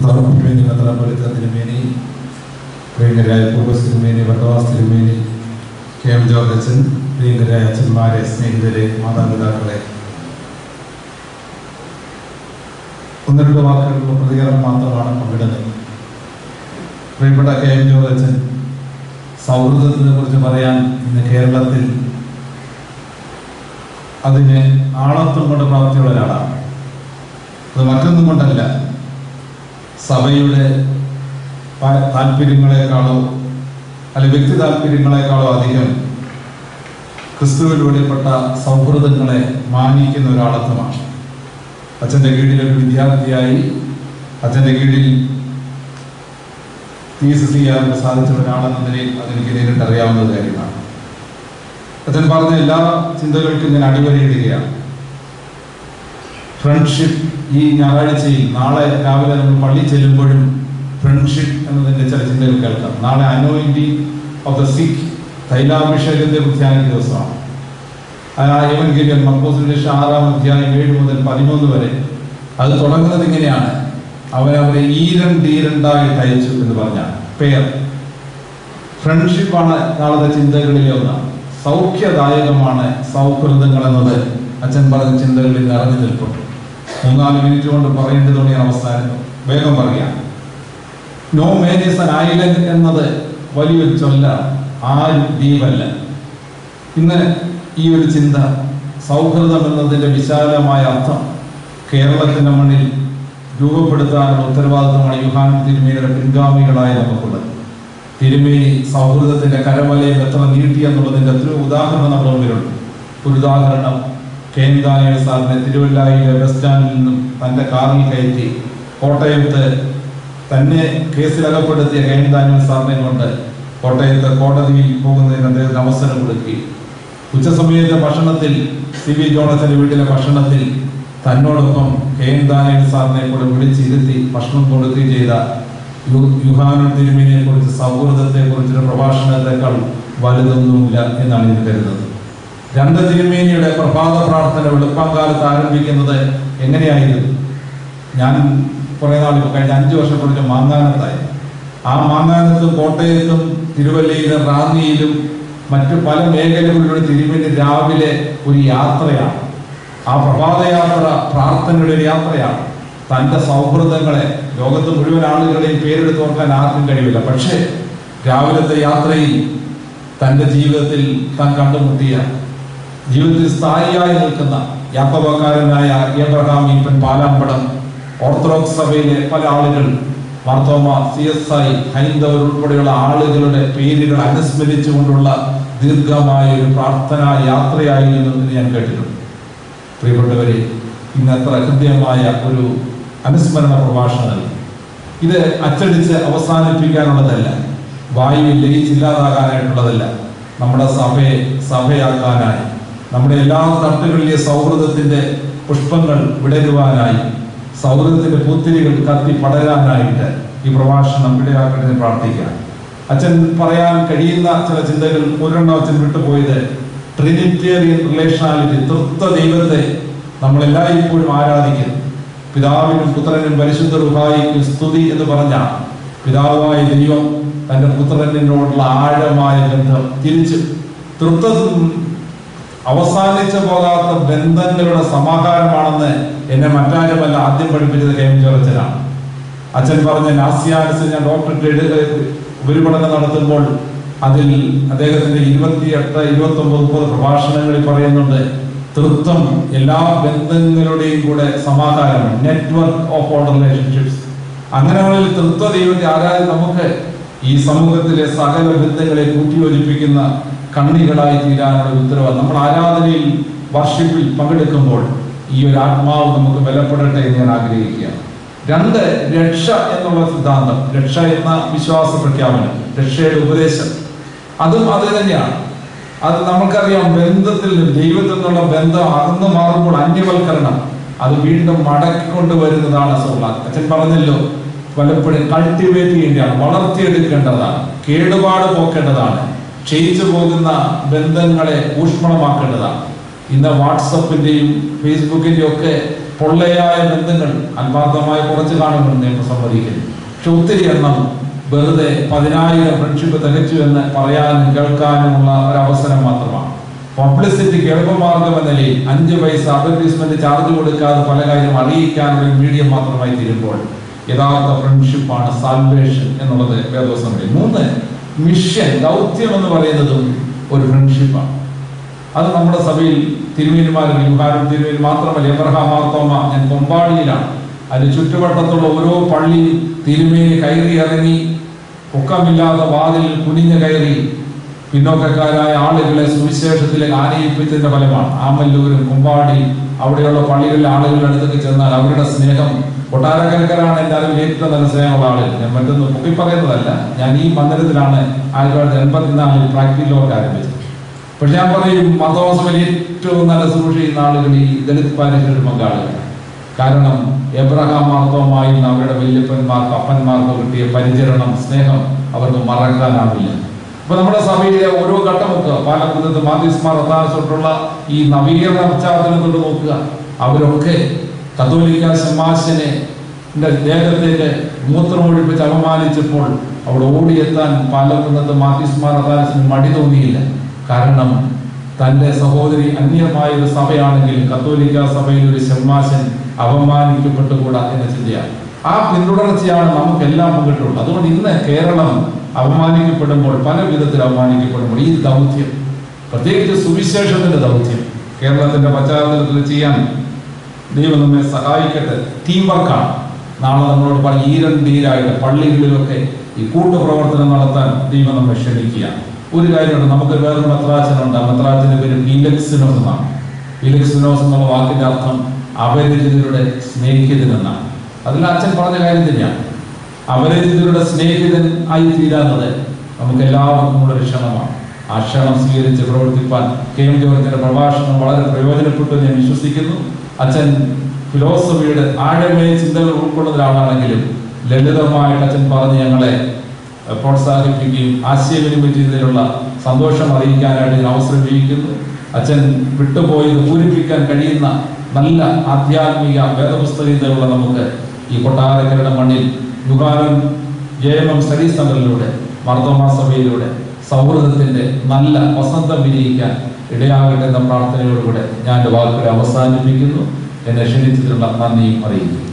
തിരുമേനി, മെത്രാപ്പൊലീത്ത തിരുമേനി, പ്രിയങ്കരായ പൂർവ്വസ് തിരുമേനി, ഭട്ടവാസ് തിരുമേനി, KM ജോർജ് അച്ഛൻ, പ്രിയങ്കരായ അച്ഛന്മാരെ, സ്നേഹിതരെ, മാതാപിതാക്കളെ, ഒന്ന് രണ്ട് വാക്കുകളുടെ പ്രതികരണം മാത്രമാണ് പങ്കിടുന്നത്. പ്രിയപ്പെട്ട KM ജോർജ് അച്ഛൻ, സൗഹൃദത്തിനെ കുറിച്ച് പറയാൻ ഇന്ന് കേരളത്തിൽ അതിന് ആളത്വം കൊണ്ട് പ്രാപ്തിയുള്ള ഒരാളാണ്. അത് മറ്റൊന്നും കൊണ്ടല്ല, സഭയുടെ താല്പര്യങ്ങളെക്കാളോ അല്ലെങ്കിൽ വ്യക്തി താല്പര്യങ്ങളെക്കാളോ അധികം ക്രിസ്തുവിലൂടെപ്പെട്ട സൗഹൃദങ്ങളെ മാനിക്കുന്ന ഒരാളത്വമാണ്. അച്ഛൻ്റെ കീഴിലൊരു വിദ്യാർത്ഥിയായി അച്ഛൻ്റെ കീഴിൽ തീസിസ് ചെയ്യാൻ സാധിച്ച ഒരാളെന്ന നിലയിൽ അതെനിക്ക് നേരിട്ടറിയാവുന്ന കാര്യമാണ്. അച്ഛൻ പറഞ്ഞ എല്ലാ ചിന്തകൾക്കും ഞാൻ അടിവരയിടുകയാണ്. ഫ്രണ്ട്ഷിപ്പ്, ഈ ഞായറാഴ്ചയിൽ നാളെ രാവിലെ നമ്മൾ പള്ളി ചെല്ലുമ്പോഴും ഫ്രണ്ട്ഷിപ്പ് എന്നതിൻ്റെ ചില ചിന്തകൾ കേൾക്കാം. നാളെ അനോയിന്റിംഗ് ഓഫ് ദ സിക്ക്, തൈലാഭിഷേകത്തെ ധ്യാന ദിവസമാണ്. എവൻഗേലിയൻ മർക്കോസിന്റെ 6-ാം അധ്യായം 7 മുതൽ 13 വരെ അത് തുടങ്ങുന്നത് ഇങ്ങനെയാണ്: അവരവരെ ഈരണ്ടായിട്ട് അയച്ചു എന്ന് പറഞ്ഞാൽ പേർ. ഫ്രണ്ട്ഷിപ്പാണ് നാളത്തെ ചിന്തകളിലെ ഒന്നാണ്. സൗഖ്യദായകമാണ് സൗഹൃദങ്ങൾ എന്നത് അച്ഛൻ പറഞ്ഞ ചിന്തകളിൽ നിറഞ്ഞു നിൽപ്പുണ്ട്. 3-4 മിനിറ്റ് കൊണ്ട് പറയേണ്ടതുകൊണ്ട് ഞാൻ അവസാനം വേഗം പറയാം. No man is an island എന്നത് വലിയൊരു ചൊല്ലാണ്, ആരും ദ്വീപല്ല. ഇന്ന് ഈ ഒരു ചിന്ത, സൗഹൃദം എന്നതിൻ്റെ വിശാലമായ അർത്ഥം കേരളത്തിൻ്റെ മണ്ണിൽ രൂപപ്പെടുത്താനുള്ള ഉത്തരവാദിത്വമാണ് യുഹാനൻ തിരുമേനിയുടെ പിൻഗാമികളായ നമുക്കുള്ളത്. തിരുമേനി സൗഹൃദത്തിൻ്റെ കരവലയം എത്ര നീട്ടി എന്നുള്ളതിൻ്റെ എത്രയോ ഉദാഹരണം നമ്മുടെ മുമ്പിലുണ്ട്. ഒരു ഉദാഹരണം, KM ദാനിയേൽ സാറിനെ തിരുവല്ലായിലെ ബസ് സ്റ്റാൻഡിൽ നിന്നും തൻ്റെ കാറിൽ കയറ്റി കോട്ടയത്ത് തന്നെ കേസിലകപ്പെടുത്തിയ KM ദാനിയേൽ സാറിനെ കൊണ്ട് കോട്ടയത്ത് കോടതിയിൽ പോകുന്നതിന് അദ്ദേഹത്തിന് അവസരം കൊടുക്കി. ഉച്ചസമയത്തെ ഭക്ഷണത്തിൽ CB ജോണച്ചൻ്റെ വീട്ടിലെ ഭക്ഷണത്തിൽ തന്നോടൊപ്പം KM ദാനിയേൽ സാറിനെ കൂടെ വിളിച്ചിരുത്തി ഭക്ഷണം കൊടുക്കുകയും ചെയ്ത യുഹാനൻ തിരുമേനിയെ കുറിച്ച്, സൗഹൃദത്തെ കുറിച്ചൊരു പ്രഭാഷണത്തെക്കാൾ വലുതൊന്നുമില്ല എന്നാണ് ഞാൻ കരുതുന്നത്. 2 തിരുമേനിയുടെ പ്രഭാത പ്രാർത്ഥന വെളുപ്പാങ്കാലത്ത് ആരംഭിക്കുന്നത് എങ്ങനെയായിരുന്നു? ഞാൻ കുറേ നാൾ കഴിഞ്ഞ 5 വർഷം കുറച്ച് മാങ്ങാനത്തായി. ആ മാങ്ങാനത്തും കോട്ടയത്തും തിരുവല്ലയിലും റാന്നിയിലും മറ്റു പല മേഖലകളിലൂടെ തിരുമേനി രാവിലെ ഒരു യാത്രയാണ്. ആ പ്രഭാതയാത്ര പ്രാർത്ഥനയുടെ ഒരു യാത്രയാണ്. തൻ്റെ സൗഹൃദങ്ങളെ, ലോകത്ത് മുഴുവൻ ആളുകളെയും പേരെടുത്ത് ഓർക്കാൻ ആർക്കും കഴിയില്ല, പക്ഷേ രാവിലത്തെ യാത്രയിൽ തൻ്റെ ജീവിതത്തിൽ താൻ കണ്ടുമുട്ടിയ, ജീവിതത്തിൽ സ്ഥായിയായി നിൽക്കുന്ന യാക്കോബക്കാരനായ എബ്രഹാം ഈപ്പൻ പാലാമ്പടം, ഓർത്തഡോക്സ് സഭയിലെ പല ആളുകൾ, മാർത്തോമ, CSI, ഹൈന്ദവർ ഉൾപ്പെടെയുള്ള ആളുകളുടെ പേരുകൾ അനുസ്മരിച്ചുകൊണ്ടുള്ള ദീർഘമായ ഒരു പ്രാർത്ഥനാ യാത്രയായിരുന്നു എന്ന് ഞാൻ കേട്ടിട്ടുണ്ട്. പ്രിയപ്പെട്ടവരെ, ഇന്നത്ര ഹൃദ്യമായ ഒരു അനുസ്മരണ പ്രഭാഷണം ഇത് അച്ചടിച്ച് അവസാനിപ്പിക്കാനുള്ളതല്ല, വായുവിൽ ലയിച്ചില്ലാതാകാനായിട്ടുള്ളതല്ല. നമ്മുടെ സഭയെ സഭയാക്കാനായി, നമ്മുടെ എല്ലാ തട്ടുകളിലെ സൗഹൃദത്തിൻ്റെ പുഷ്പങ്ങൾ വിടരുവാനായി, സൗഹൃദത്തിൻ്റെ പൂത്തിരികൾ കത്തി പടരാനായിട്ട് ഈ പ്രഭാഷണം ഇടയാക്കണമെന്ന് പ്രാർത്ഥിക്കാം. അച്ഛൻ പറയാൻ കഴിയുന്ന ചില ചിന്തകൾ, ഒരെണ്ണം അച്ഛൻ വിട്ടുപോയത് ട്രിനിറ്റേറിയൻ റിലേഷനാലിറ്റി, തൃത്വ ദൈവത്തെ നമ്മളെല്ലായ്പ്പോഴും ആരാധിക്കുന്നു. പിതാവിനും പുത്രനും പരിശുദ്ധ റുഹായിക്കും സ്തുതി എന്ന് പറഞ്ഞാൽ പിതാവായ ദൈവം തൻ്റെ പുത്രനോടുള്ള ആഴമായ ബന്ധം തിരിച്ചു, തൃത്വം അവസാനിച്ചു പോകാത്ത ബന്ധങ്ങളുടെ സമാഹാരമാണെന്ന് എന്നെ മറ്റാരുമല്ല ആദ്യം പഠിപ്പിച്ചത് KM ജോർജ് അച്ഛനാണ്. അച്ഛൻ പറഞ്ഞ നാസിയാനസ് ഞാൻ ഡോക്ടറേറ്റ് ഉപരിപഠനം നടത്തുമ്പോൾ അതിൽ അദ്ദേഹത്തിൻ്റെ 28, 29, 30 പ്രഭാഷണങ്ങളിൽ പറയുന്നുണ്ട്, തൃത്വം എല്ലാ ബന്ധങ്ങളുടെയും കൂടെ സമാഹാരമാണ്, നെറ്റ്വർക്ക് ഓഫ് ഓൾ റിലേഷൻഷിപ്സ്. അങ്ങനെയുള്ള തൃത്വ ദൈവത്തെ ആരാധന നമുക്ക് ഈ സമൂഹത്തിലെ സകല ബന്ധങ്ങളെ കൂട്ടിയോജിപ്പിക്കുന്ന കണ്ണികളായി തീരാനുള്ള ഉത്തരവാദിത്വം. നമ്മൾ ആരാധനയിൽ, വർഷിപ്പിൽ പങ്കെടുക്കുമ്പോൾ ഈ ഒരു ആത്മാവ് നമുക്ക് ബലപ്പെടട്ടെ എന്ന് ഞാൻ ആഗ്രഹിക്കുകയാണ്. 2, രക്ഷ എന്നുള്ള സിദ്ധാന്തം, രക്ഷ എന്ന വിശ്വാസ പ്രഖ്യാപനം, രക്ഷയുടെ ഉപദേശം, അതും അത് തന്നെയാണ്. അത് നമുക്കറിയാം, ബന്ധത്തിൽ നിന്ന്, ദൈവത്തിൽ നിന്നുള്ള ബന്ധം അകന്നു മാറുമ്പോൾ അന്യവൽക്കരണം അത് വീണ്ടും മടക്കിക്കൊണ്ടുവരുന്നതാണ് സൗഹാർദ്ദം. അച്ഛൻ പറഞ്ഞല്ലോ, പലപ്പോഴും കൾട്ടിവേറ്റ് ചെയ്യേണ്ടതാണ്, വളർത്തിയെടുക്കേണ്ടതാണ്, കേടുപാട് പോക്കേണ്ടതാണ്, ക്ഷയിച്ചു പോകുന്ന ബന്ധങ്ങളെ ഊഷ്മളമാക്കേണ്ടതാണ്. ഇന്ന് വാട്സപ്പിന്റെയും ഫേസ്ബുക്കിന്റെയും ഒക്കെ പൊള്ളയായ ബന്ധങ്ങൾ ആത്മാർത്ഥമായി കുറച്ച് കാണുമെന്ന് ഞാൻ സമ്മതിക്കുന്നു. പക്ഷെ ഒത്തിരി എണ്ണം വെറുതെ 10,000 ഫ്രണ്ട്ഷിപ്പ് തികച്ചു എന്ന് പറയാനും കേൾക്കാനുമുള്ള ഒരവസരം മാത്രമാണ്. പബ്ലിസിറ്റിക്ക് എളുപ്പമാർഗം എന്ന നിലയിൽ 5 പൈസ അഡ്വർടൈസ്മെന്റ് ചാർജ് കൊടുക്കാതെ പല കാര്യം അറിയിക്കാനുള്ള മീഡിയം മാത്രമായി തീരുമ്പോൾ യഥാർത്ഥ ഫ്രണ്ട്ഷിപ്പാണ് സാൽവേഷൻ എന്നുള്ളത് വേദോസം. 3 മിഷൻ ദൗത്യം എന്ന് പറയുന്നതും ഒരു ഫ്രണ്ട്ഷിപ്പാണ്. അത് നമ്മുടെ സഭയിൽ തിരുമേനിമാരും യുഹാനും തിരുമേനി മാത്രമല്ല, എബ്രഹാം മാർത്തോമ, ഞാൻ കൊമ്പാടിയിലാണ്, അതിന് ചുറ്റുവട്ടത്തുള്ള ഓരോ പള്ളിയും തിരുമേനി കയറി ഇറങ്ങി പൊക്കമില്ലാത്ത വാതിൽ കുനിഞ്ഞു കയറി പിന്നോക്കക്കാരായ ആളുകളെ സുവിശേഷത്തിലേക്ക് ആനയിപ്പിച്ചതിന്റെ ഫലമാണ്. ആമല്ലൂരും കൊമ്പാടി അവിടെയുള്ള പള്ളികളിലെ ആളുകളുടെ അടുത്തേക്ക് ചെന്നാൽ അവരുടെ സ്നേഹം, കൊട്ടാരക്കരക്കാരാണ് എൻ്റെ അറിവിൽ ഏറ്റവും നല്ല സ്നേഹമുള്ള ആളുകൾ. ഞാൻ മറ്റൊന്ന് പൊക്കി പറയുന്നതല്ല, ഞാൻ ഈ മന്ദിരത്തിലാണ് 1984 പ്രാക്ടിക്കൽ വർക്ക് ആരംഭിച്ചത്. പക്ഷെ ഞാൻ പറയും മതോസഭയിൽ ഏറ്റവും നല്ല ശുശ്രൂഷ ചെയ്യുന്ന ആളുകൾ ഈ ദളിത് പാരിഷയുടെ പങ്കാളികളാണ്. കാരണം എബ്രഹാം മാർത്തോമായും അവരുടെ വല്യപ്പന്മാർക്ക് അപ്പന്മാർക്ക് കിട്ടിയ പരിചരണം, സ്നേഹം അവർക്ക് മറക്കാനാവില്ല. അപ്പൊ നമ്മുടെ സഭയിലെ ഓരോ ഘട്ടമൊക്കെ പാലക്കുന്നത്ത് മാധ്യസ്മാർ തൊട്ടുള്ള ഈ നവീകരണ പശ്ചാത്തലത്തോട് നോക്കുക. അവരൊക്കെ കത്തോലിക്ക ശമാശനെ ദേഹത്തേക്ക് മൂത്രമൊഴിപ്പിച്ച് അപമാനിച്ചപ്പോൾ അവിടെ ഓടിയെത്താൻ പാലക്കുന്നത്ത് മാധ്യസ്മാർ മടി തോന്നിയില്ല. കാരണം തന്റെ സഹോദരി അന്യമായ ഒരു സഭയാണെങ്കിൽ കത്തോലിക്ക സഭയിൽ ഒരു ശമാശൻ അപമാനിക്കപ്പെട്ടുകൂടാ എന്ന ചിന്തയാണ്. ആ പിന്തുടർച്ചയാണ് നമുക്കെല്ലാം മുന്നിട്ടുള്ളത്. അതുകൊണ്ട് ഇന്ന് കേരളം അപമാനിക്കപ്പെടുമ്പോൾ, പല വിധത്തിൽ അപമാനിക്കപ്പെടുമ്പോൾ, ഈ ദൗത്യം, പ്രത്യേകിച്ച് സുവിശേഷത്തിന്റെ ദൗത്യം കേരളത്തിന്റെ പശ്ചാത്തലത്തിൽ ചെയ്യാൻ ദൈവം നമ്മെ സഹായിക്കട്ടെ. ടീം വർക്കാണ്. നാളെ നമ്മളോട് പറഞ്ഞ ഈരണ്ടീരായിട്ട് പള്ളികളിലൊക്കെ ഈ കൂട്ടുപ്രവർത്തനം നടത്താൻ ദൈവം നമ്മെ ക്ഷണിക്കുക. ഒരു കാര്യമുണ്ട്, നമുക്ക് വേറൊരു മെത്രാച്ചനുണ്ട്. ആ മെത്രാച്ചന്റെ പേര് ഫീലിക്സിനോസ് എന്നാണ്. ഫീലിക്സിനോസ് എന്നുള്ള വാക്കിന്റെ അർത്ഥം അപരിചിതരുടെ സ്നേഹിതൻ എന്നാണ്. അതിൽ അച്ഛൻ പറഞ്ഞ കാര്യം തന്നെയാണ്. അപരിചിതരുടെ സ്നേഹിതൻ ആയി തീരാന്നത് നമുക്ക് എല്ലാവർക്കും കൂടെ ഒരു ക്ഷണമാണ്. ആ ക്ഷണം സ്വീകരിച്ച് പ്രവർത്തിപ്പാൻ കെ.എം. ജോർജിന്റെ പ്രഭാഷണം വളരെ പ്രയോജനപ്പെട്ടു ഞാൻ വിശ്വസിക്കുന്നു. അച്ഛൻ ഫിലോസഫിയുടെ ആഴമായ ചിന്തകൾ ഉൾക്കൊള്ളുന്ന ഒരാളാണെങ്കിലും ലളിതമായിട്ട് അച്ഛൻ പറഞ്ഞ് ഞങ്ങളെ പ്രോത്സാഹിപ്പിക്കുകയും ആശയവിനിമയം ചെയ്തതിലുള്ള സന്തോഷം അറിയിക്കാനായിട്ട് ഞാൻ അവസരം ഉപയോഗിക്കുന്നു. അച്ഛൻ വിട്ടുപോയത് പൂരിപ്പിക്കാൻ കഴിയുന്ന നല്ല ആധ്യാത്മിക വേദപുസ്തകതയുള്ള നമുക്ക് ഈ കൊട്ടാരക്കരയുടെ മണ്ണിൽ യുഹാനും JMM സ്റ്റഡി സെന്ററിലൂടെ മാർത്തോമാ സഭയിലൂടെ സൗഹൃദത്തിന്റെ നല്ല വസന്തം വിരിയിക്കാൻ ഇടയാകട്ടെ എന്ന പ്രാർത്ഥനയോടുകൂടെ ഞാൻ എൻ്റെ വാക്കുകളെ അവസാനിപ്പിക്കുന്നു. എന്നെ ക്ഷണിച്ചതിനുള്ള നന്ദിയും അറിയിക്കുന്നു.